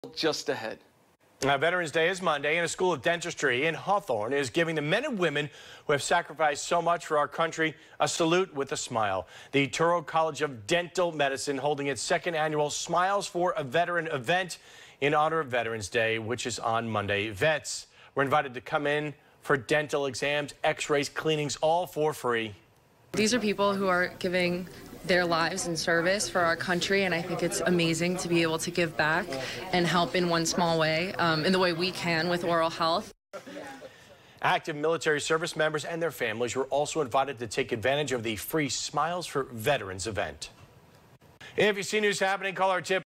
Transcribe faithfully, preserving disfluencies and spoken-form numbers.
just ahead. Now, Veterans Day is Monday, and a school of dentistry in Hawthorne is giving the men and women who have sacrificed so much for our country a salute with a smile. The Touro College of Dental Medicine holding its second annual Smiles for a Veteran event in honor of Veterans Day, which is on Monday. Vets were invited to come in for dental exams, x-rays, cleanings, all for free. These are people who are giving their lives in service for our country, and I think it's amazing to be able to give back and help in one small way, um, in the way we can with oral health. Active military service members and their families were also invited to take advantage of the free Smiles for Veterans event. If you see news happening, call our tip